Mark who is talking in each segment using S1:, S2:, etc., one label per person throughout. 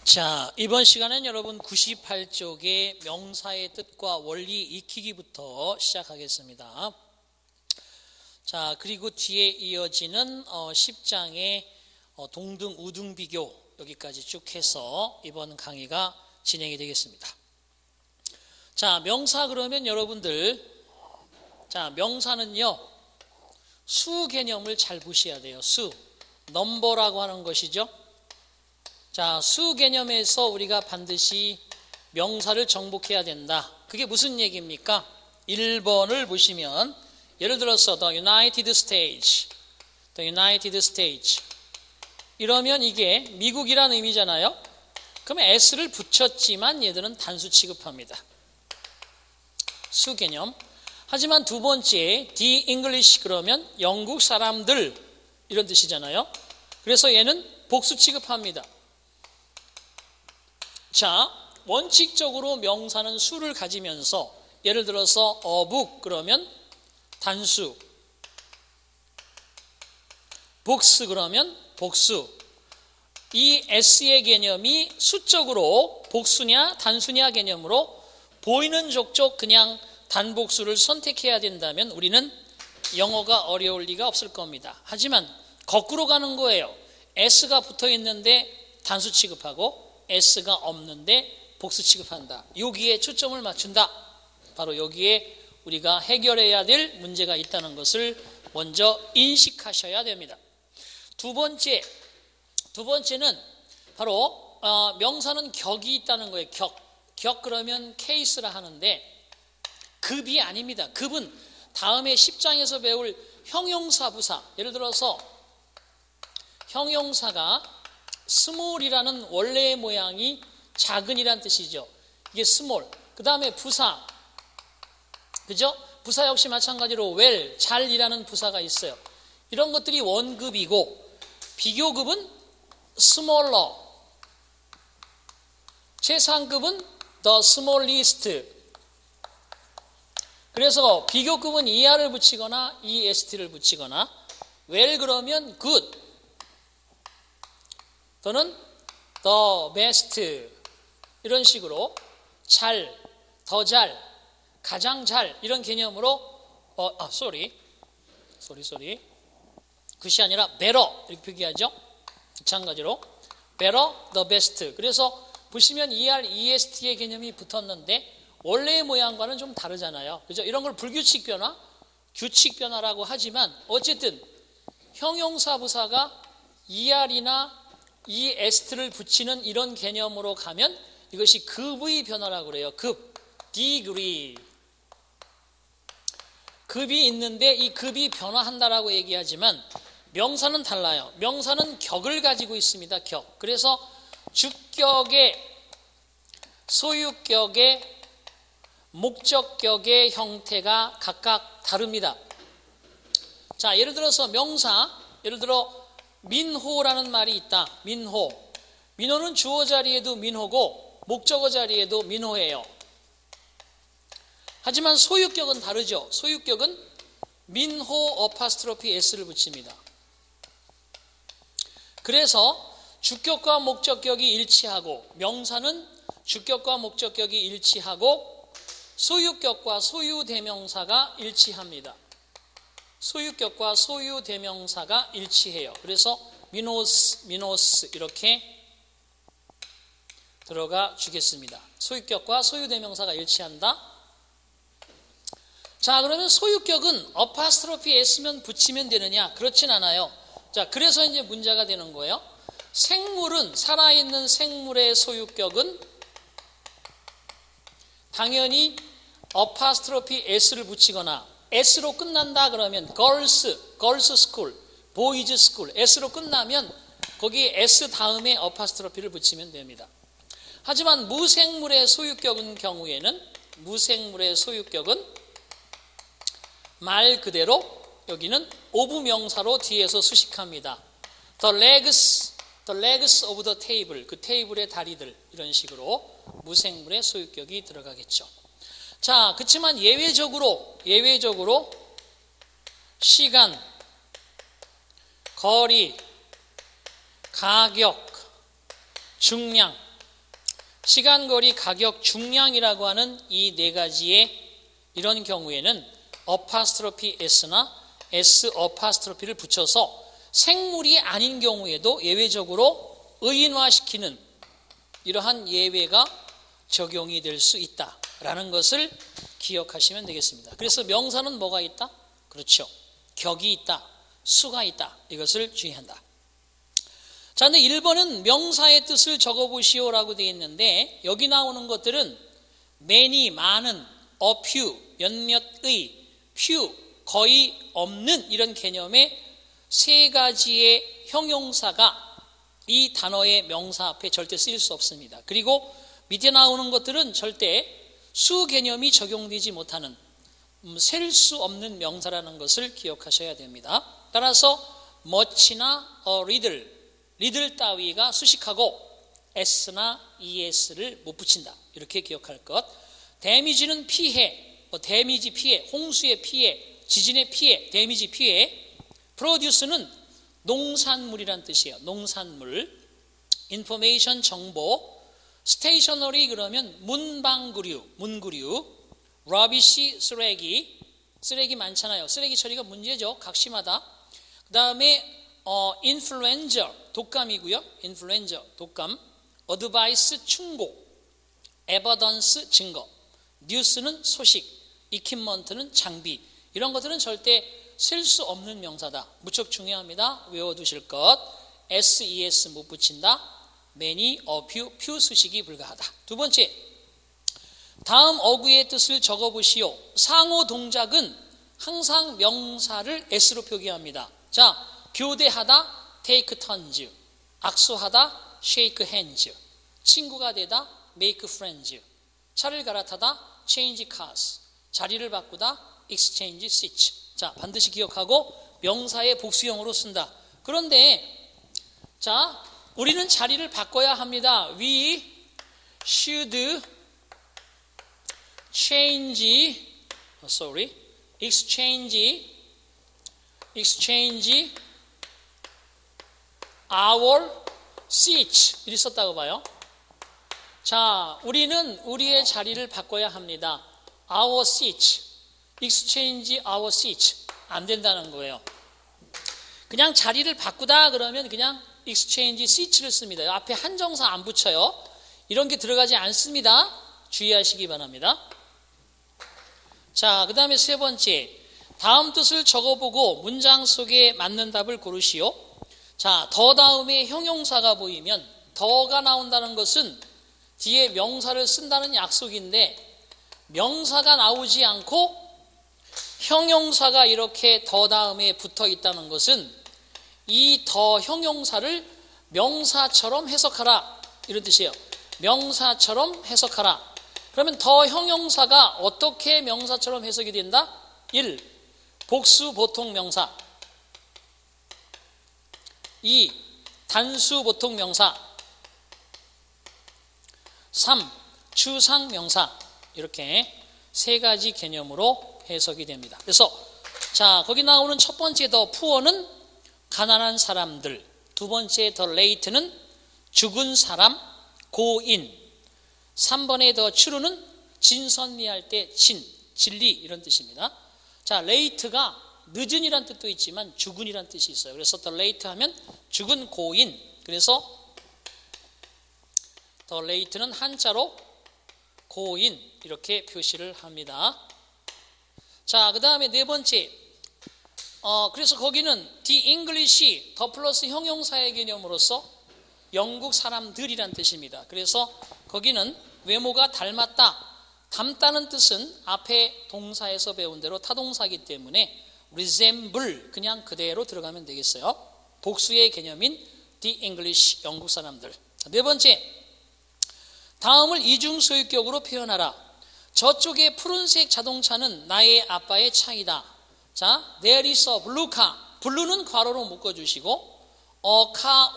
S1: 자, 이번 시간엔 여러분 98쪽의 명사의 뜻과 원리 익히기부터 시작하겠습니다. 자, 그리고 뒤에 이어지는 10장의 동등 우등 비교 여기까지 쭉 해서 이번 강의가 진행이 되겠습니다. 자, 명사 그러면 여러분들, 자, 명사는요 수 개념을 잘 보셔야 돼요. 수, 넘버라고 하는 것이죠. 자, 수 개념에서 우리가 반드시 명사를 정복해야 된다. 그게 무슨 얘기입니까? 1번을 보시면 예를 들어서 The United States, The United States 이러면 이게 미국이라는 의미잖아요. 그러면 S를 붙였지만 얘들은 단수 취급합니다. 수 개념. 하지만 두 번째 The English 그러면 영국 사람들 이런 뜻이잖아요. 그래서 얘는 복수 취급합니다. 자, 원칙적으로 명사는 수를 가지면서 예를 들어서 a book 그러면 단수, books 그러면 복수. 이 s의 개념이 수적으로 복수냐 단수냐 개념으로 보이는 족족 그냥 단복수를 선택해야 된다면 우리는 영어가 어려울 리가 없을 겁니다. 하지만 거꾸로 가는 거예요. s가 붙어 있는데 단수 취급하고 S가 없는데 복수 취급한다. 여기에 초점을 맞춘다. 바로 여기에 우리가 해결해야 될 문제가 있다는 것을 먼저 인식하셔야 됩니다. 두 번째는 바로 명사는 격이 있다는 거예요. 격 그러면 케이스라 하는데 급이 아닙니다. 급은 다음에 10장에서 배울 형용사 부사. 예를 들어서 형용사가 small이라는 원래의 모양이 작은이란 뜻이죠. 이게 small. 그 다음에 부사. 그죠? 부사 역시 마찬가지로 well, 잘이라는 부사가 있어요. 이런 것들이 원급이고 비교급은 smaller. 최상급은 the smallest. 그래서 비교급은 er를 붙이거나 est를 붙이거나 well 그러면 good. 또는 the best 이런 식으로 잘, 더 잘, 가장 잘 이런 개념으로 sorry 그것이 아니라 better 이렇게 표기하죠. 마찬가지로 better, the best. 그래서 보시면 er, est의 개념이 붙었는데 원래의 모양과는 좀 다르잖아요. 그죠? 이런 걸 불규칙 변화, 규칙 변화라고 하지만 어쨌든 형용사 부사가 er이나 est를 붙이는 이런 개념으로 가면 이것이 급의 변화라고 그래요. 급, degree. 급이 있는데 이 급이 변화한다라고 얘기하지만 명사는 달라요. 명사는 격을 가지고 있습니다. 격. 그래서 주격의, 소유격의, 목적격의 형태가 각각 다릅니다. 자, 예를 들어서 명사, 예를 들어 민호라는 말이 있다. 민호는 주어 자리에도 민호고 목적어 자리에도 민호예요. 하지만 소유격은 다르죠. 소유격은 민호 어파스트로피 s를 붙입니다. 그래서 주격과 목적격이 일치하고 명사는 주격과 목적격이 일치하고 소유격과 소유대명사가 일치합니다. 소유격과 소유대명사가 일치해요. 그래서 미노스 이렇게 들어가 주겠습니다. 소유격과 소유대명사가 일치한다. 자, 그러면 소유격은 어파스트로피 s면 붙이면 되느냐? 그렇진 않아요. 자, 그래서 이제 문제가 되는 거예요. 생물은, 살아있는 생물의 소유격은 당연히 어파스트로피 s를 붙이거나 S로 끝난다 그러면 girls school, boys school S로 끝나면 거기에 S 다음에 어파스트로피를 붙이면 됩니다. 하지만 무생물의 소유격은 경우에는 무생물의 소유격은 말 그대로 여기는 오부명사로 뒤에서 수식합니다. The legs of the table, 그 테이블의 다리들 이런 식으로 무생물의 소유격이 들어가겠죠. 자, 그렇지만 예외적으로 시간, 거리, 가격, 중량 시간, 거리, 가격, 중량이라고 하는 이 네 가지의 이런 경우에는 어파스트로피 s나 s 어파스트로피를 붙여서 생물이 아닌 경우에도 예외적으로 의인화시키는 이러한 예외가 적용이 될 수 있다라는 것을 기억하시면 되겠습니다. 그래서 명사는 뭐가 있다? 그렇죠. 격이 있다. 수가 있다. 이것을 주의한다. 자, 근데 1번은 명사의 뜻을 적어보시오라고 되어 있는데 여기 나오는 것들은 many, 많은, a few, 몇몇의, few, 거의 없는 이런 개념의 세 가지의 형용사가 이 단어의 명사 앞에 절대 쓰일 수 없습니다. 그리고 밑에 나오는 것들은 절대 수 개념이 적용되지 못하는 셀 수 없는 명사라는 것을 기억하셔야 됩니다. 따라서 much나 little 따위가 수식하고 s나 es를 못 붙인다. 이렇게 기억할 것. damage는 피해, 데미지 피해, 홍수의 피해, 지진의 피해, 데미지 피해. produce는 농산물이란 뜻이에요. 농산물. information 정보. stationery 그러면 문방구류, 문구류. rubbish 쓰레기 많잖아요. 쓰레기 처리가 문제죠. 각시마다. 그 다음에 influenza 독감이고요. influenza 독감. advice 충고. evidence 증거. news는 소식. equipment는 장비. 이런 것들은 절대 셀 수 없는 명사다. 무척 중요합니다. 외워두실 것. SES 못 붙인다. many, a few 수식이 불가하다. 두 번째, 다음 어구의 뜻을 적어보시오. 상호 동작은 항상 명사를 S로 표기합니다. 자, 교대하다, take turns. 악수하다, shake hands. 친구가 되다, make friends. 차를 갈아타다, change cars. 자리를 바꾸다, exchange seats. 자, 반드시 기억하고 명사의 복수형으로 쓴다. 그런데 자, 우리는 자리를 바꿔야 합니다. We should exchange our seats. 이리 썼다고 봐요. 자, 우리는 우리의 자리를 바꿔야 합니다. Our seats. exchange our seats. 안 된다는 거예요. 그냥 자리를 바꾸다 그러면 그냥 exchange seats를 씁니다. 앞에 한정사 안 붙여요. 이런 게 들어가지 않습니다. 주의하시기 바랍니다. 자, 그 다음에 세 번째, 다음 뜻을 적어보고 문장 속에 맞는 답을 고르시오. 자, 더 다음에 형용사가 보이면 더가 나온다는 것은 뒤에 명사를 쓴다는 약속인데 명사가 나오지 않고 형용사가 이렇게 더 다음에 붙어 있다는 것은 이 더 형용사를 명사처럼 해석하라 이런 뜻이에요. 명사처럼 해석하라. 그러면 더 형용사가 어떻게 명사처럼 해석이 된다? 1. 복수 보통 명사. 2. 단수 보통 명사. 3. 추상 명사. 이렇게 세 가지 개념으로 해석이 됩니다. 그래서 자, 거기 나오는 첫 번째 더 푸어는 가난한 사람들, 두 번째 더 레이트는 죽은 사람, 고인, 3번의 더 추루는 진선미할 때 진리 이런 뜻입니다. 자, 레이트가 늦은이란 뜻도 있지만 죽은이란 뜻이 있어요. 그래서 더 레이트 하면 죽은 고인. 그래서 더 레이트는 한자로 고인 이렇게 표시를 합니다. 자, 그 다음에 네 번째, 그래서 거기는 the English 더 플러스 형용사의 개념으로서 영국 사람들이란 뜻입니다. 그래서 거기는 외모가 닮았다, 닮다는 뜻은 앞에 동사에서 배운 대로 타동사이기 때문에 resemble 그냥 그대로 들어가면 되겠어요. 복수의 개념인 the English 영국 사람들. 네 번째, 다음을 이중소유격으로 표현하라. 저쪽의 푸른색 자동차는 나의 아빠의 차이다. 자, there is a blue car. blue는 괄호로 묶어주시고 a car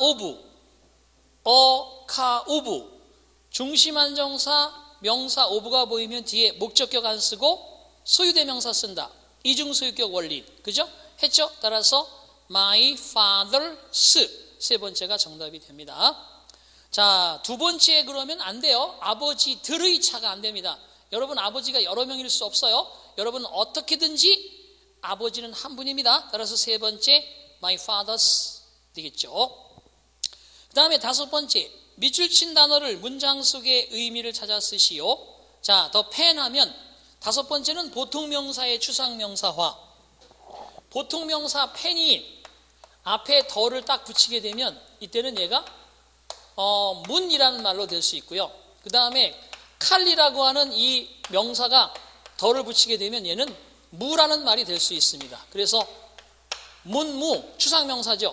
S1: of 중심안정사 명사 of가 보이면 뒤에 목적격 안 쓰고 소유대명사 쓴다. 이중소유격 원리. 그죠? 했죠? 따라서 my father's 세 번째가 정답이 됩니다. 자, 두 번째 그러면 안 돼요. 아버지들의 차가 안 됩니다. 여러분 아버지가 여러 명일 수 없어요. 여러분 어떻게든지 아버지는 한 분입니다. 따라서 세 번째 my fathers 되겠죠. 그 다음에 다섯 번째 밑줄 친 단어를 문장 속의 의미를 찾아 쓰시오. 자, 더 펜하면 다섯 번째는 보통명사의 추상명사화. 보통명사 펜이 앞에 더를 딱 붙이게 되면 이때는 얘가 문이라는 말로 될 수 있고요. 그 다음에 칼이라고 하는 이 명사가 더를 붙이게 되면 얘는 무라는 말이 될 수 있습니다. 그래서 문무 추상명사죠.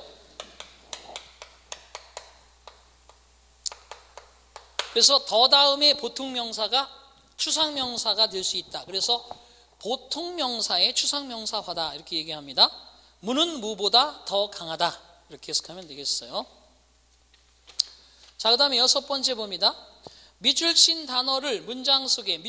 S1: 그래서 더 다음에 보통명사가 추상명사가 될 수 있다. 그래서 보통명사의 추상명사화다 이렇게 얘기합니다. 무는 무보다 더 강하다 이렇게 해석하면 되겠어요. 자, 그 다음에 여섯 번째 봅니다. 밑줄 친 단어를 문장 속에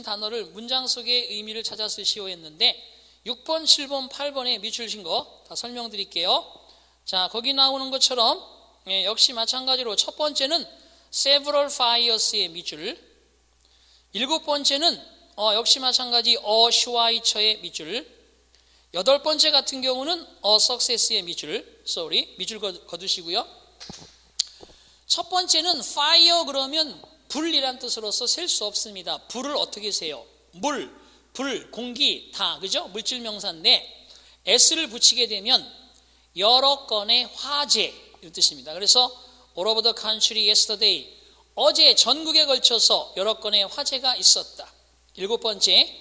S1: 의미를 찾아 쓰시오 했는데 6번, 7번, 8번에 밑줄 친 거 다 설명드릴게요. 자, 거기 나오는 것처럼 역시 마찬가지로 첫 번째는 several fires의 밑줄, 일곱 번째는 역시 마찬가지 슈와이처의 밑줄, 여덟 번째 같은 경우는 success의 밑줄 거두시고요. 첫 번째는 fire 그러면 불이란 뜻으로서 셀 수 없습니다. 불을 어떻게 세요? 물, 불, 공기 다 그죠? 물질 명사인데 s를 붙이게 되면 여러 건의 화재 이런 뜻입니다. 그래서 all over the country yesterday 어제 전국에 걸쳐서 여러 건의 화재가 있었다. 일곱 번째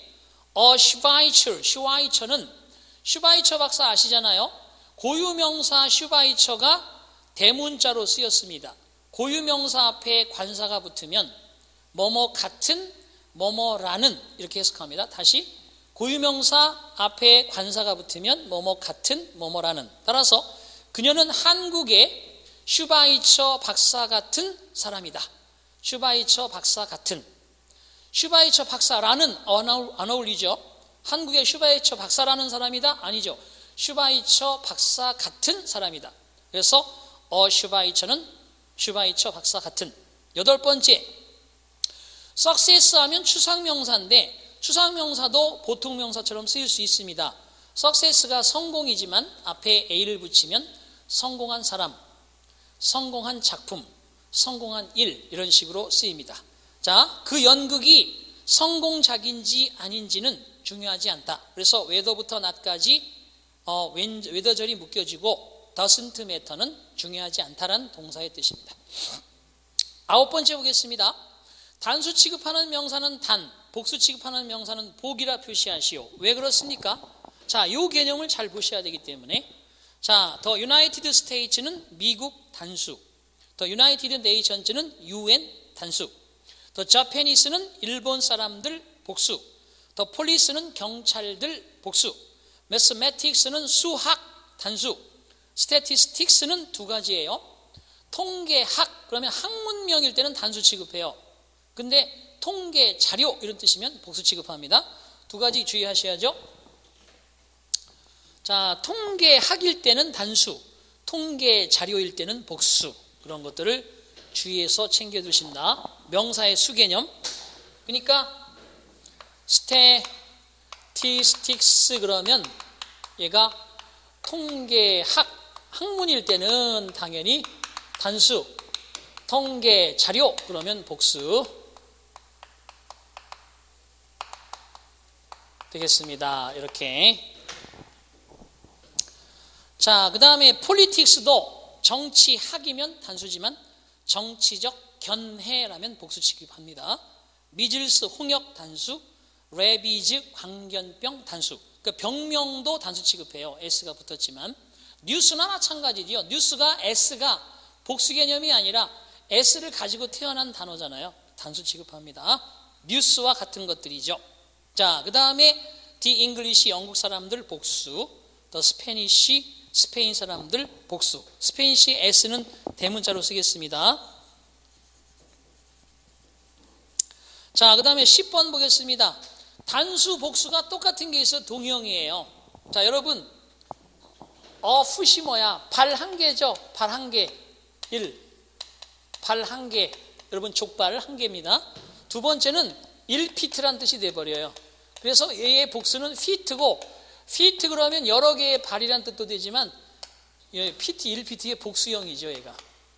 S1: 슈바이처는 슈바이처 박사 아시잖아요. 고유명사 슈바이처가 대문자로 쓰였습니다. 고유명사 앞에 관사가 붙으면 뭐뭐 같은 뭐뭐라는 이렇게 해석합니다. 다시 고유명사 앞에 관사가 붙으면 뭐뭐 같은 뭐뭐라는. 따라서 그녀는 한국의 슈바이처 박사 같은 사람이다. 슈바이처 박사 같은. 슈바이처 박사라는 안 어울리죠. 한국의 슈바이처 박사라는 사람이다? 아니죠. 슈바이처 박사 같은 사람이다. 그래서 슈바이처는 슈바이처 박사 같은. 여덟 번째 success 하면 추상명사인데 추상명사도 보통명사처럼 쓰일 수 있습니다. success가 성공이지만 앞에 a를 붙이면 성공한 사람, 성공한 작품, 성공한 일 이런 식으로 쓰입니다. 자, 그 연극이 성공작인지 아닌지는 중요하지 않다. 그래서 whether부터 not까지 whether절이 묶여지고 doesn't matter는 중요하지 않다라는 동사의 뜻입니다. 아홉 번째 보겠습니다. 단수 취급하는 명사는 단, 복수 취급하는 명사는 복이라 표시하시오. 왜 그렇습니까? 자, 이 개념을 잘 보셔야 되기 때문에 자, 더 유나이티드 스테이츠는 미국 단수, 더 유나이티드 네이션즈는 UN 단수, 더 자페니스는 일본 사람들 복수, 더 폴리스는 경찰들 복수, 매스매틱스는 수학 단수, 스태티스틱스는 두 가지예요. 통계학 그러면 학문명일 때는 단수 취급해요. 근데 통계 자료 이런 뜻이면 복수 취급합니다. 두 가지 주의하셔야죠. 자, 통계학일 때는 단수, 통계 자료일 때는 복수. 그런 것들을 주의해서 챙겨두신다. 명사의 수개념. 그러니까 스태티스틱스 그러면 얘가 통계학, 학문일 때는 당연히 단수, 통계 자료 그러면 복수 되겠습니다. 이렇게. 자, 그 다음에 폴리틱스도 정치학이면 단수지만 정치적 견해라면 복수 취급합니다. 미즐스 홍역 단수, 레비즈 광견병 단수. 그러니까 병명도 단수 취급해요. S가 붙었지만. 뉴스나 마찬가지죠. 뉴스가 S가 복수 개념이 아니라 S를 가지고 태어난 단어잖아요. 단수 취급합니다. 뉴스와 같은 것들이죠. 자, 그 다음에 The English 영국 사람들 복수, The Spanish 스페인 사람들 복수. 스페인시 S는 대문자로 쓰겠습니다. 자, 그 다음에 10번 보겠습니다. 단수 복수가 똑같은 게 있어 동형이에요. 자, 여러분 풋이 뭐야? 발 한 개죠. 발 한 개. 1. 발 1개, 여러분 족발 1개입니다. 두 번째는 1피트란 뜻이 돼버려요. 그래서 얘의 복수는 피트고, 피트 그러면 여러 개의 발이란 뜻도 되지만 피트, 1피트의 복수형이죠, 얘가.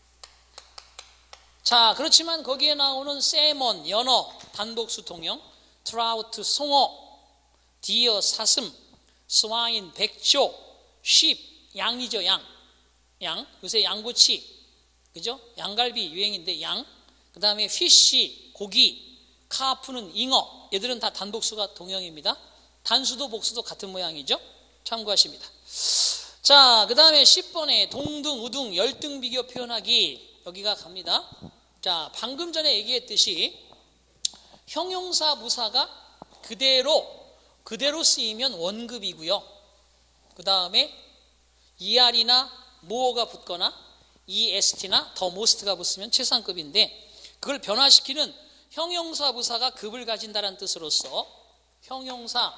S1: 자, 그렇지만 거기에 나오는 세먼, 연어, 단복수 통형, 트라우트, 송어, 디어, 사슴, 스와인, 백조, 쉽, 양이죠, 양. 요새 양꼬치, 그죠? 양갈비 유행인데 양. 그 다음에 피쉬, 고기, 카프는 잉어. 얘들은 다 단복수가 동형입니다. 단수도 복수도 같은 모양이죠. 참고하십니다. 자, 그 다음에 10번에 동등, 우등, 열등 비교 표현하기. 여기가 갑니다. 자, 방금 전에 얘기했듯이 형용사 부사가 그대로 쓰이면 원급이고요. 그 다음에 ER이나 more가 붙거나 EST나 더 most가 붙으면 최상급인데, 그걸 변화시키는 형용사 부사가 급을 가진다는 뜻으로서 형용사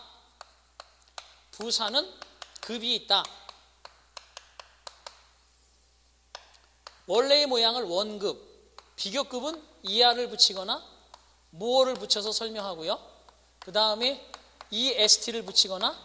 S1: 부사는 급이 있다. 원래의 모양을 원급, 비교급은 ER을 붙이거나 more를 붙여서 설명하고요. 그 다음에 EST를 붙이거나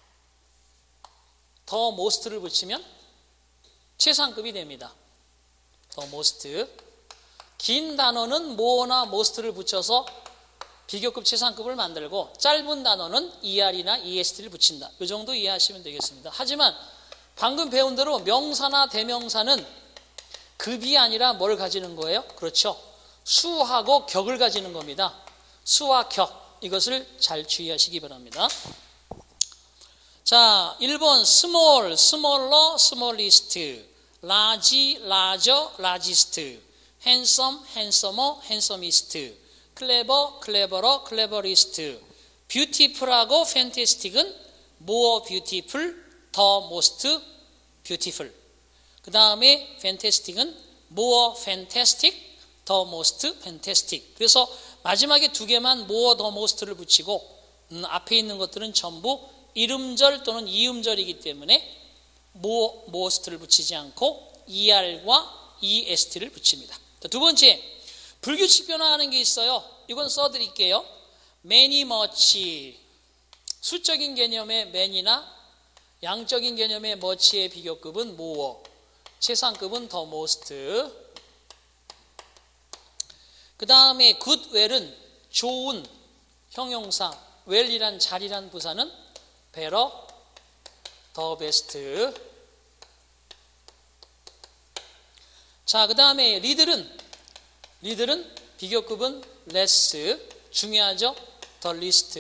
S1: 더 most를 붙이면 최상급이 됩니다. 더 most. 긴 단어는 more나 most를 붙여서 비교급 최상급을 만들고, 짧은 단어는 ER이나 EST를 붙인다. 이 정도 이해하시면 되겠습니다. 하지만 방금 배운 대로 명사나 대명사는 급이 아니라 뭘 가지는 거예요? 그렇죠. 수하고 격을 가지는 겁니다. 수와 격, 이것을 잘 주의하시기 바랍니다. 자, 1번 small, smaller, smallest, large, larger, largest, handsome, handsomer, handsomest, clever, cleverer, cleverest, beautiful하고 fantastic은 more beautiful, the most beautiful. 그 다음에 fantastic은 more fantastic, the most fantastic. 그래서 마지막에 두 개만 more, the most를 붙이고 앞에 있는 것들은 전부 이름절 또는 이음절이기 때문에 more, most를 붙이지 않고 ER과 EST를 붙입니다. 자, 두 번째, 불규칙 변화하는 게 있어요. 이건 써드릴게요. many, much. 수적인 개념의 many나 양적인 개념의 much의 비교급은 more, 최상급은 the most. 그 다음에 good, well은 좋은 형용사, well이란 잘이란 부사는 better, the best. 자, 그 다음에 lead는 비교급은 less, 중요하죠? the least.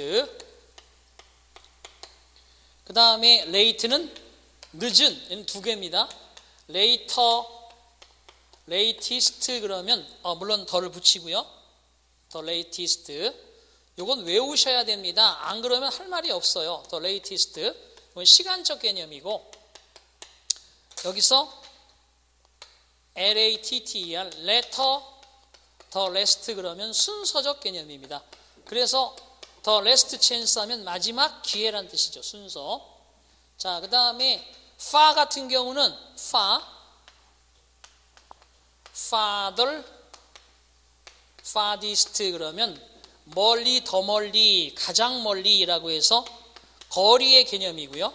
S1: 그 다음에 late는 늦은, 얘는 두 개입니다. later, latest 그러면 물론 더를 붙이고요. the latest. 이건 외우셔야 됩니다. 안 그러면 할 말이 없어요. the latest. 이건 시간적 개념이고, 여기서 latter, later, the last 그러면 순서적 개념입니다. 그래서 the last chance 하면 마지막 기회란 뜻이죠. 순서. 자, 그 다음에 far 같은 경우는 far, farther, farthest 그러면 멀리, 더 멀리, 가장 멀리라고 해서 거리의 개념이고요.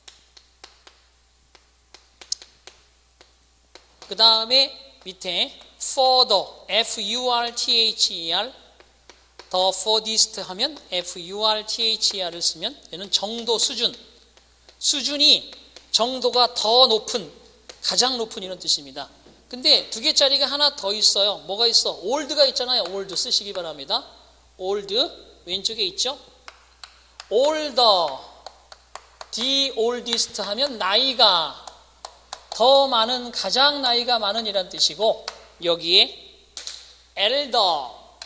S1: 그 다음에 밑에 further, F-U-R-T-H-E-R, the furthest 하면 F-U-R-T-H-E-R을 쓰면 얘는 정도, 수준이 정도가 더 높은, 가장 높은 이런 뜻입니다. 근데 두 개짜리가 하나 더 있어요. 뭐가 있어? old가 있잖아요. old 쓰시기 바랍니다. old 왼쪽에 있죠? older, the oldest 하면 나이가 더 많은, 가장 나이가 많은 이란 뜻이고, 여기에 elder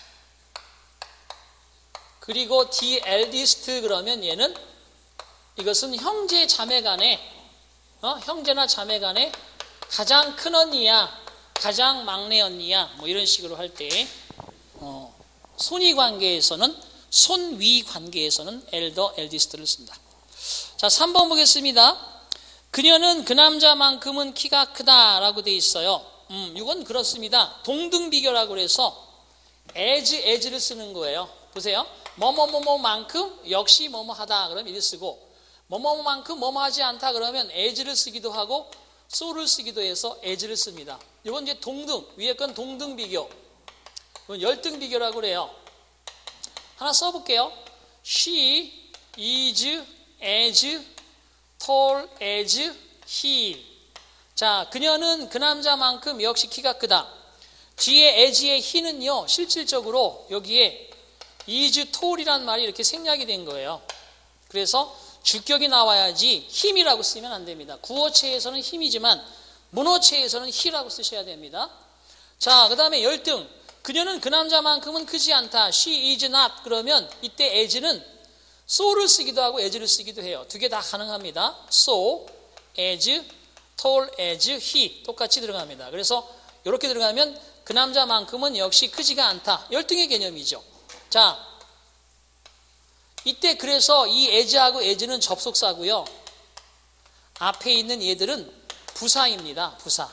S1: 그리고 the eldest 그러면 얘는, 이것은 형제 자매 간에 형제나 자매 간에 가장 큰 언니야, 가장 막내 언니야, 뭐 이런 식으로 할 때 손위 관계에서는, 손위 관계에서는 elder, eldest를 씁니다. 자, 3번 보겠습니다. 그녀는 그 남자만큼은 키가 크다라고 돼 있어요. 이건 그렇습니다. 동등 비교라고 그래서 as를 쓰는 거예요. 보세요. 뭐뭐뭐뭐만큼 역시 뭐뭐하다 그러면 이를 쓰고 뭐뭐만큼 뭐뭐하지 않다 그러면 as를 쓰기도 하고 so를 쓰기도 해서 as를 씁니다. 이건 이제 동등, 위에 건 동등 비교, 이건 열등 비교라고 그래요. 하나 써볼게요. She is as tall as he. 자, 그녀는 그 남자만큼 역시 키가 크다. 뒤에 as의 he는요, 실질적으로 여기에 is tall이란 말이 이렇게 생략이 된 거예요. 그래서 주격이 나와야지 힘이라고 쓰면 안 됩니다. 구어체에서는 힘이지만 문어체에서는 he라고 쓰셔야 됩니다. 자, 그 다음에 열등. 그녀는 그 남자만큼은 크지 않다. She is not. 그러면 이때 as는 so를 쓰기도 하고 as를 쓰기도 해요. 두 개 다 가능합니다. So, as, tall as he. 똑같이 들어갑니다. 그래서 이렇게 들어가면 그 남자만큼은 역시 크지가 않다. 열등의 개념이죠. 자, 이때 그래서 이 as하고 as는 접속사고요. 앞에 있는 얘들은 부사입니다. 부사.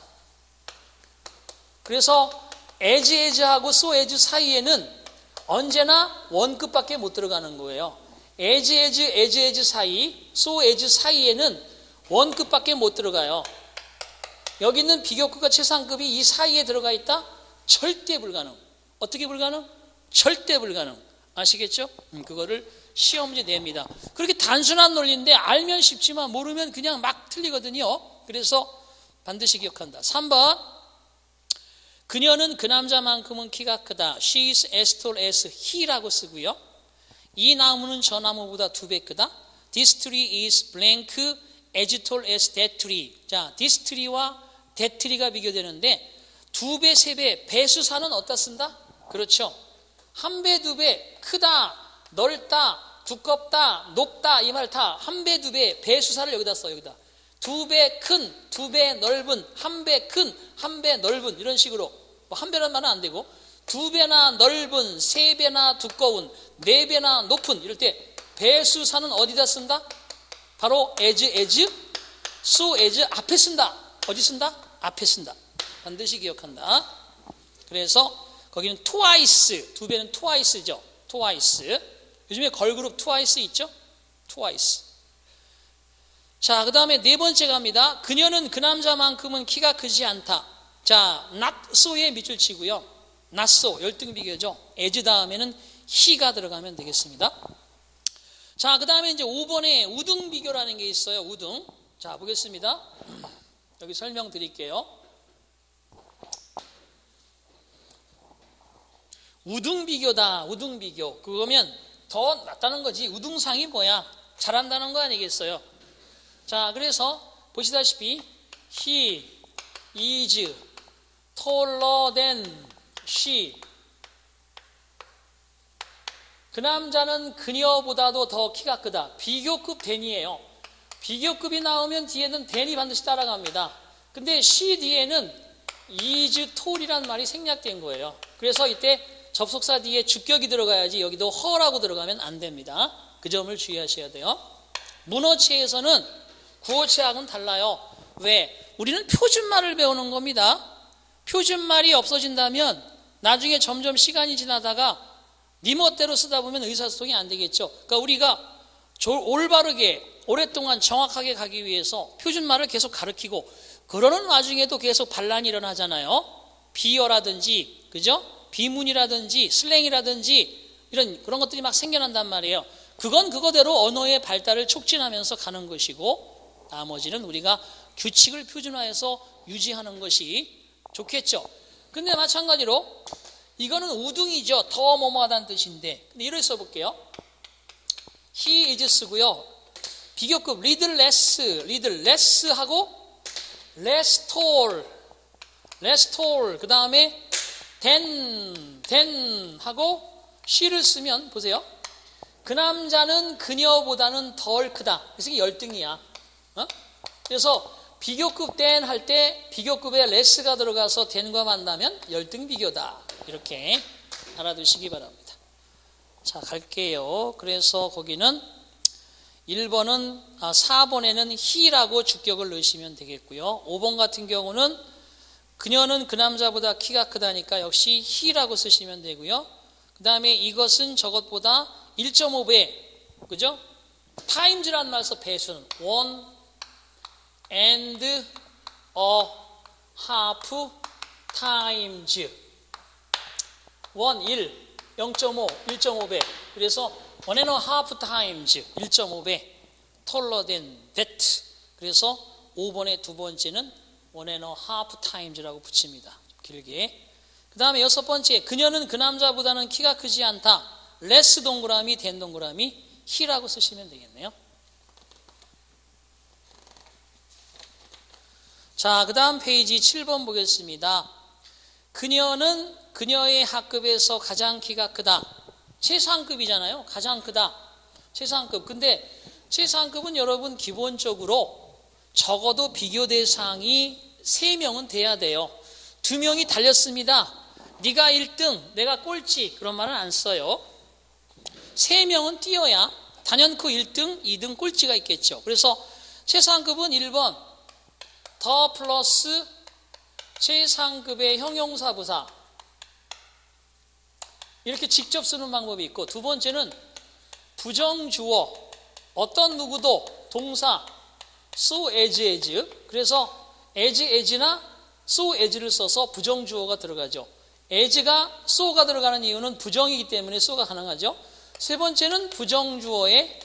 S1: 그래서 as하고 so as 사이에는 언제나 원급밖에 못 들어가는 거예요. as 사이, so as 사이에는 원급밖에 못 들어가요. 여기 있는 비교급과 최상급이 이 사이에 들어가 있다? 절대 불가능. 어떻게 불가능? 절대 불가능. 아시겠죠? 그거를 시험 문제 냅니다. 그렇게 단순한 논리인데 알면 쉽지만 모르면 그냥 막 틀리거든요. 그래서 반드시 기억한다. 3번. 그녀는 그 남자만큼은 키가 크다. She is as tall as he라고 쓰고요. 이 나무는 저 나무보다 2배 크다. This tree is blank as tall as that tree. 자, this tree와 that tree가 비교되는데 2배, 3배, 배수사는 어디다 쓴다? 그렇죠. 1배, 2배, 크다, 넓다, 두껍다, 높다 이 말 다 1배, 2배, 배수사를 여기다 써. 여기다. 2배 큰, 2배 넓은, 1배 큰, 1배 넓은 이런 식으로 뭐 1배란 말은 안 되고 2배나 넓은, 3배나 두꺼운, 4배나 높은 이럴 때 배수사는 어디다 쓴다? 바로 as, so as 앞에 쓴다. 어디 쓴다? 앞에 쓴다. 반드시 기억한다. 그래서 거기는 twice, 2배는 twice죠. twice. 요즘에 걸그룹 twice 있죠? twice. 자, 그 다음에 네 번째 갑니다. 그녀는 그 남자만큼은 키가 크지 않다. 자, not so에 밑줄 치고요. not so, 열등 비교죠. as 다음에는 he가 들어가면 되겠습니다. 자, 그 다음에 이제 5번에 우등 비교라는 게 있어요. 우등. 자, 보겠습니다. 여기 설명드릴게요. 우등 비교다. 우등 비교. 그거면 더 낫다는 거지. 우등상이 뭐야? 잘한다는 거 아니겠어요? 자, 그래서 보시다시피 he is taller than she. 그 남자는 그녀보다도 더 키가 크다. 비교급 than이에요. 비교급이 나오면 뒤에는 than이 반드시 따라갑니다. 근데 she 뒤에는 is tall이라는 말이 생략된 거예요. 그래서 이때 접속사 뒤에 주격이 들어가야지 여기도 her라고 들어가면 안 됩니다. 그 점을 주의하셔야 돼요. 문어체에서는 구어체하고는 달라요. 왜? 우리는 표준말을 배우는 겁니다. 표준말이 없어진다면 나중에 점점 시간이 지나다가 네 멋대로 쓰다 보면 의사소통이 안 되겠죠. 그러니까 우리가 올바르게 오랫동안 정확하게 가기 위해서 표준말을 계속 가르치고 그러는 와중에도 계속 반란이 일어나잖아요. 비어라든지 그죠? 비문이라든지 슬랭이라든지 이런 그런 것들이 막 생겨난단 말이에요. 그건 그거대로 언어의 발달을 촉진하면서 가는 것이고 나머지는 우리가 규칙을 표준화해서 유지하는 것이 좋겠죠. 근데 마찬가지로 이거는 우등이죠. 더 뭐뭐하다는 뜻인데 근데 이를 써볼게요. he is 쓰고요. 비교급 little less 하고 less tall 그 다음에 than 하고 she를 쓰면 보세요. 그 남자는 그녀보다는 덜 크다. 그래서 열등이야. 그래서 비교급 than 할 때 비교급에 less가 들어가서 than과 만나면 열등 비교다. 이렇게 알아두시기 바랍니다. 자, 갈게요. 그래서 거기는 1번은 4번에는 he라고 주격을 넣으시면 되겠고요. 5번 같은 경우는 그녀는 그 남자보다 키가 크다니까 역시 he라고 쓰시면 되고요. 그 다음에 이것은 저것보다 1.5배, 그죠? times란 말에서 배수는 1 and a half times 1, 0.5, 1.5배. 그래서 1 and a half times 1.5배 taller than that. 그래서 5번의 두 번째는 1 and a half times라고 붙입니다. 길게. 그 다음에 6번째, 그녀는 그 남자보다는 키가 크지 않다. less 동그라미, than 동그라미, he라고 쓰시면 되겠네요. 자, 그 다음 페이지 7번 보겠습니다. 그녀는 그녀의 학급에서 가장 키가 크다. 최상급이잖아요. 가장 크다. 최상급. 근데 최상급은 여러분 기본적으로 적어도 비교 대상이 3명은 돼야 돼요. 2명이 달렸습니다. 네가 1등, 내가 꼴찌. 그런 말은 안 써요. 3명은 뛰어야 단연코 1등, 2등 꼴찌가 있겠죠. 그래서 최상급은 1번 더 플러스 최상급의 형용사부사 이렇게 직접 쓰는 방법이 있고, 두 번째는 부정주어 어떤 누구도 동사 so as 그래서 as나 so as를 써서 부정주어가 들어가죠. as가 so가 들어가는 이유는 부정이기 때문에 so가 가능하죠. 세 번째는 부정주어의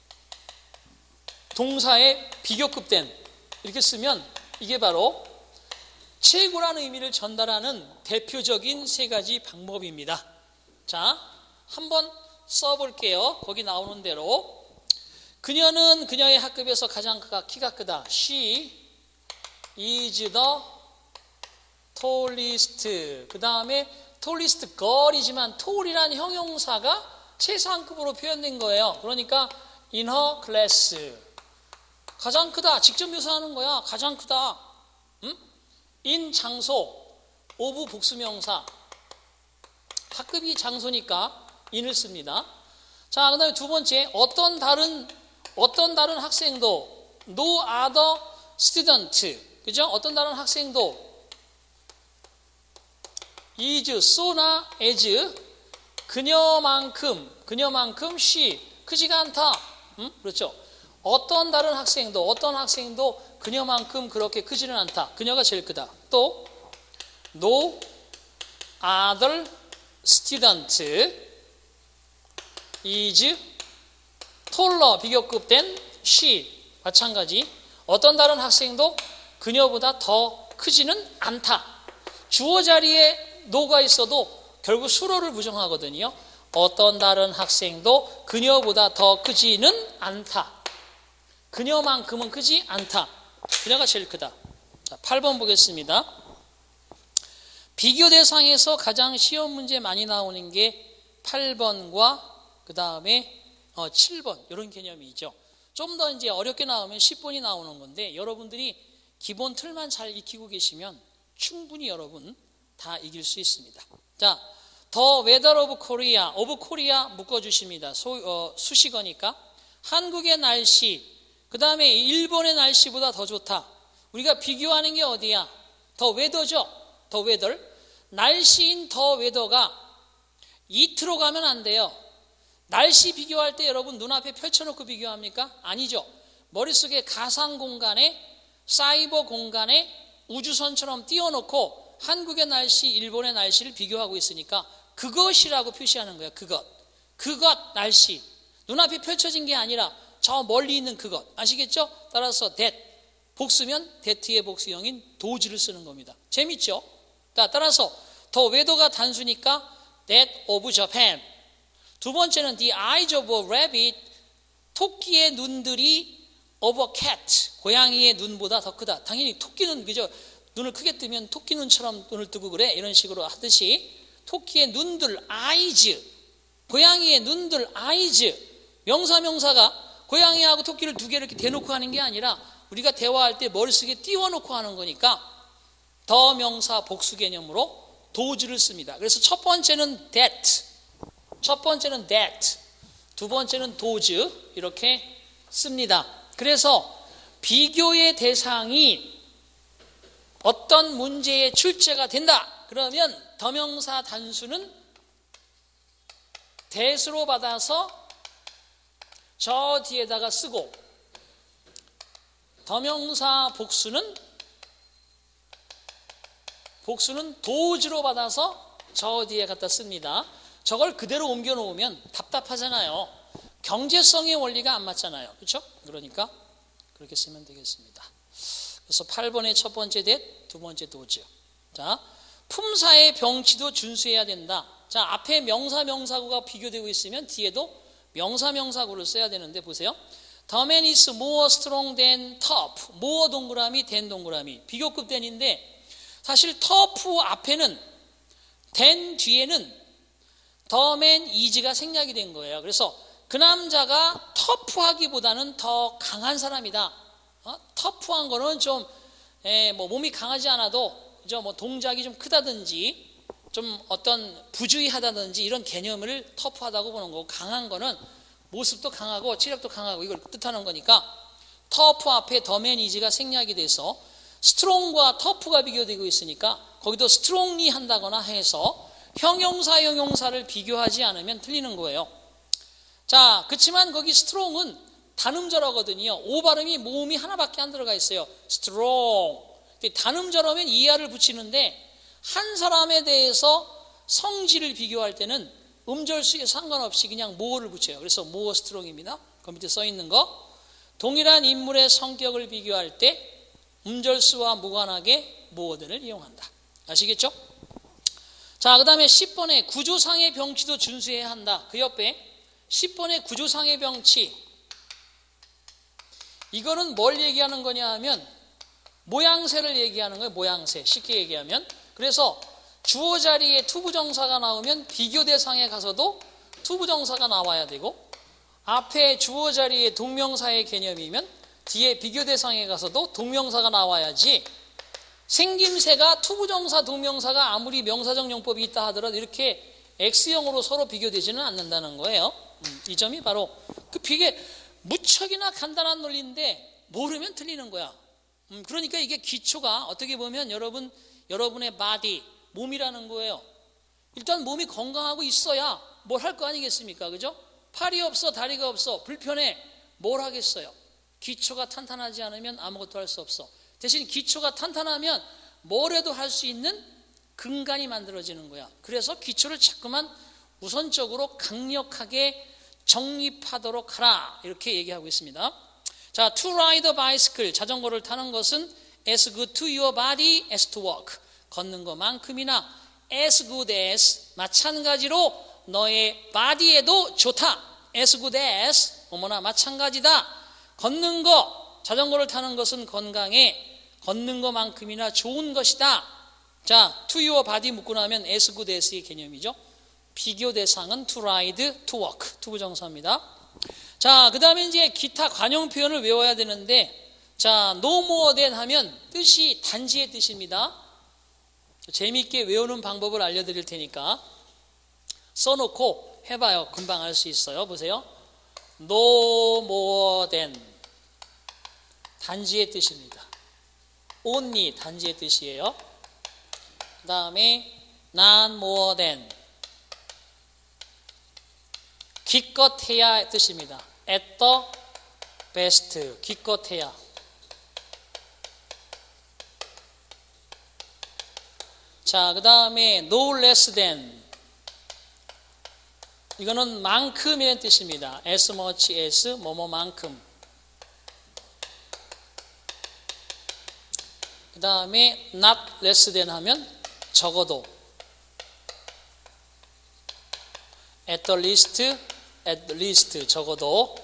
S1: 동사의 비교급된 이렇게 쓰면 이게 바로 최고라는 의미를 전달하는 대표적인 3가지 방법입니다. 자, 한번 써볼게요. 거기 나오는 대로. 그녀는 그녀의 학급에서 가장 키가 크다. She is the tallest. 그 다음에 tallest girl이지만 tall이란 형용사가 최상급으로 표현된 거예요. 그러니까 in her class. 가장 크다. 직접 묘사하는 거야. 가장 크다. in 장소. of 복수명사. 학급이 장소니까 in을 씁니다. 자, 그 다음에 두 번째, 어떤 다른 학생도 no other student. 그죠? 어떤 다른 학생도 is, so나 as 그녀만큼 she 크지가 않다. 그렇죠? 어떤 학생도 그녀만큼 그렇게 크지는 않다. 그녀가 제일 크다. 또 no other student is taller 비교급된 she 마찬가지. 어떤 다른 학생도 그녀보다 더 크지는 않다. 주어 자리에 no가 있어도 결국 수로를 부정하거든요. 어떤 다른 학생도 그녀보다 더 크지는 않다. 그녀만큼은 크지 않다. 그녀가 제일 크다. 자, 8번 보겠습니다. 비교 대상에서 가장 시험 문제 많이 나오는 게 8번과 그 다음에 7번 이런 개념이죠. 좀 더 이제 어렵게 나오면 10번이 나오는 건데 여러분들이 기본 틀만 잘 익히고 계시면 충분히 여러분 다 이길 수 있습니다. 자, The weather of Korea 묶어주십니다. 수식어니까. 한국의 날씨, 그 다음에 일본의 날씨보다 더 좋다. 우리가 비교하는 게 어디야? The weather죠. The weather. 날씨인 The weather가 이트로 가면 안 돼요. 날씨 비교할 때 여러분 눈앞에 펼쳐놓고 비교합니까? 아니죠. 머릿속에 가상 공간에 사이버 공간에 우주선처럼 띄워놓고 한국의 날씨, 일본의 날씨를 비교하고 있으니까 그것이라고 표시하는 거예요. 그것 날씨. 눈앞에 펼쳐진 게 아니라 저 멀리 있는 그것. 아시겠죠? 따라서 that. 복수면 that의 복수형인 도지를 쓰는 겁니다. 재밌죠? 자, 따라서 the weather가 단수니까 that of Japan. 두 번째는 the eyes of a rabbit. 토끼의 눈들이 of a cat. 고양이의 눈보다 더 크다. 당연히 토끼는 그죠? 눈을 크게 뜨면 토끼 눈처럼 눈을 뜨고 그래. 이런 식으로 하듯이 토끼의 눈들 eyes. 고양이의 눈들 eyes. 명사가 고양이하고 토끼를 두 개 이렇게 대놓고 하는 게 아니라 우리가 대화할 때 머릿속에 띄워놓고 하는 거니까 더 명사 복수 개념으로 도주를 씁니다. 그래서 첫 번째는 that. 두 번째는 도주 이렇게 씁니다. 그래서 비교의 대상이 어떤 문제에 출제가 된다. 그러면 더명사 단수는 대수로 받아서 저 뒤에다가 쓰고, 더명사 복수는 도주로 받아서 저 뒤에 갖다 씁니다. 저걸 그대로 옮겨 놓으면 답답하잖아요. 경제성의 원리가 안 맞잖아요. 그렇죠? 그러니까 그렇게 쓰면 되겠습니다. 그래서 8번의 첫 번째 대, 두 번째 도주. 자, 품사의 병치도 준수해야 된다. 자, 앞에 명사 명사구가 비교되고 있으면 뒤에도 명사 명사구를 써야 되는데 보세요. The man is more strong than tough. more 동그라미 than 동그라미. 비교급 than인데 사실 tough 앞에는 than 뒤에는 the man is가 생략이 된 거예요. 그래서 그 남자가 터프하기보다는 더 강한 사람이다. 터프한 거는 좀 뭐 몸이 강하지 않아도 뭐 동작이 좀 크다든지 좀 어떤 부주의하다든지 이런 개념을 터프하다고 보는 거고, 강한 거는 모습도 강하고 체력도 강하고 이걸 뜻하는 거니까 터프 앞에 더 매니지가 생략이 돼서 스트롱과 터프가 비교되고 있으니까 거기도 스트롱리 한다거나 해서 형용사 형용사를 비교하지 않으면 틀리는 거예요. 자, 그렇지만 거기 스트롱은 단음절어거든요. 오 발음이 모음이 하나밖에 안 들어가 있어요. 스트롱. 단음절어면 이하를 붙이는데 한 사람에 대해서 성질을 비교할 때는 음절수에 상관없이 그냥 모어를 붙여요. 그래서 모어 스트롱입니다. 그 밑에 써 있는 거. 동일한 인물의 성격을 비교할 때 음절수와 무관하게 모어들을 이용한다. 아시겠죠? 자, 그 다음에 10번에 구조상의 병치도 준수해야 한다. 그 옆에 10번의 구조상의 병치. 이거는 뭘 얘기하는 거냐 하면 모양새를 얘기하는 거예요. 모양새. 쉽게 얘기하면. 그래서 주어 자리에 투부정사가 나오면 비교대상에 가서도 투부정사가 나와야 되고, 앞에 주어 자리에 동명사의 개념이면 뒤에 비교대상에 가서도 동명사가 나와야지, 생김새가 투부정사 동명사가 아무리 명사적 용법이 있다 하더라도 이렇게 X형으로 서로 비교되지는 않는다는 거예요. 이 점이 바로 이게 무척이나 간단한 논리인데 모르면 틀리는 거야. 그러니까 이게 기초가 어떻게 보면 여러분의 바디, 몸이라는 거예요. 일단 몸이 건강하고 있어야 뭘 할 거 아니겠습니까? 그죠? 팔이 없어, 다리가 없어, 불편해, 뭘 하겠어요? 기초가 탄탄하지 않으면 아무것도 할 수 없어. 대신 기초가 탄탄하면 뭘 해도 할 수 있는 근간이 만들어지는 거야. 그래서 기초를 자꾸만 우선적으로 강력하게 정립하도록 하라, 이렇게 얘기하고 있습니다. 자, to ride a bicycle, 자전거를 타는 것은 as good to your body as to walk, 걷는 것만큼이나 as good as, 마찬가지로 너의 body에도 좋다. as good as, 어머나 마찬가지다. 걷는 거, 자전거를 타는 것은 건강에 걷는 것만큼이나 좋은 것이다. 자, to your body 묻고 나면 as good as의 개념이죠. 비교 대상은 to ride, to walk, 투부정사입니다. 자, 그 다음에 이제 기타 관용 표현을 외워야 되는데, 자, no more than 하면 뜻이 단지의 뜻입니다. 재미있게 외우는 방법을 알려드릴 테니까 써놓고 해봐요. 금방 알 수 있어요. 보세요. no more than 단지의 뜻입니다. only 단지의 뜻이에요. 그 다음에 not more than 기껏해야 뜻입니다. at the best, 기껏해야. 자, 그 다음에 no less than, 이거는 만큼이라는 뜻입니다. as much as, 뭐뭐만큼. 그 다음에 not less than 하면 적어도, at the least, 적어도.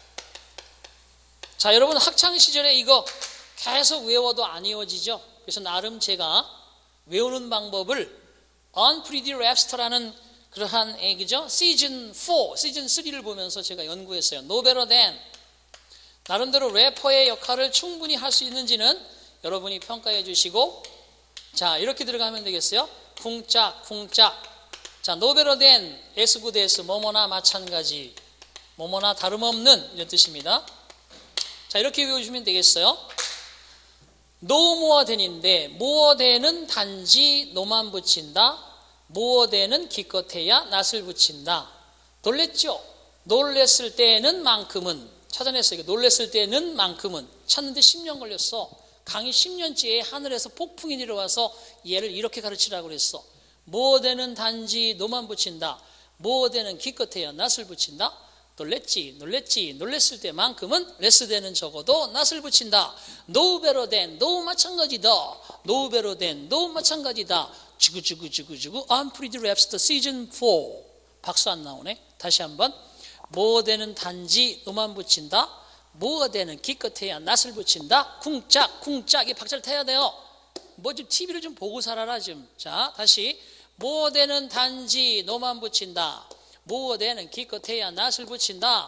S1: 자, 여러분 학창 시절에 이거 계속 외워도 안 외워지죠? 그래서 나름 제가 외우는 방법을 Unpretty Rapster라는 그러한 얘기죠. 시즌 4, 시즌 3를 보면서 제가 연구했어요. No better than. 나름대로 래퍼의 역할을 충분히 할 수 있는지는 여러분이 평가해 주시고, 자, 이렇게 들어가면 되겠어요. 쿵짝, 쿵짝. 자, no better than, as good as, 뭐뭐나 마찬가지, 뭐뭐나 다름없는, 이런 뜻입니다. 자, 이렇게 외우시면 되겠어요. no more than인데 more than은 단지 no만 붙인다. more than은 기껏해야 not을 붙인다. 놀랬죠? 놀랬을 때는 만큼은 찾아냈어요. 놀랬을 때는 만큼은 찾는데 10년 걸렸어. 강의 10년째에 하늘에서 폭풍이 내려와서 얘를 이렇게 가르치라고 그랬어. more than은 단지 no만 붙인다. more than은 기껏해야 not을 붙인다. 놀랬지. 놀랬을 때만큼은 less than은 적어도 not을 붙인다. no better than, no 마찬가지다. no better than, no 마찬가지다. 주구 Unpretty Lobster 시즌 4. 박수 안 나오네. 다시 한번. more than은 단지 no만 붙인다. more than은 기껏해야 not을 붙인다. 쿵짝 이 박자를 타야 돼요. 뭐 좀 TV를 좀 보고 살아라 좀. 자, 다시. more than은 단지 no만 붙인다. more than은 기껏해야 not을 붙인다.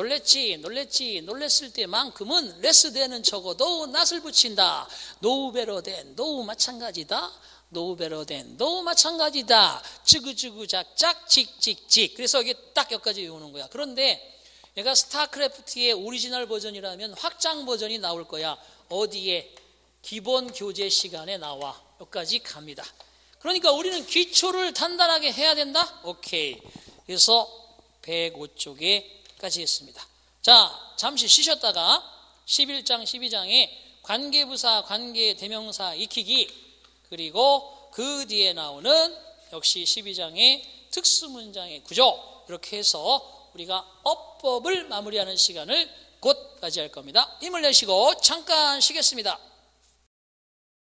S1: 놀랬을 때만큼은 less than은 적어도 not을 붙인다. no better than, no 마찬가지다. no better than, no 마찬가지다. 찌그찌그 작작 찍찍찍. 그래서 이게 딱 여기까지 외우는 거야. 그런데 얘가 스타크래프트의 오리지널 버전이라면 확장 버전이 나올 거야. 어디에? 기본 교재 시간에 나와. 여기까지 갑니다. 그러니까 우리는 기초를 단단하게 해야 된다? 오케이. 그래서 105쪽에까지 했습니다. 자, 잠시 쉬셨다가 11장, 12장에 관계부사, 관계대명사 익히기, 그리고 그 뒤에 나오는 역시 12장의 특수문장의 구조, 이렇게 해서 우리가 어법을 마무리하는 시간을 곧 맞이할 겁니다. 힘을 내시고 잠깐 쉬겠습니다.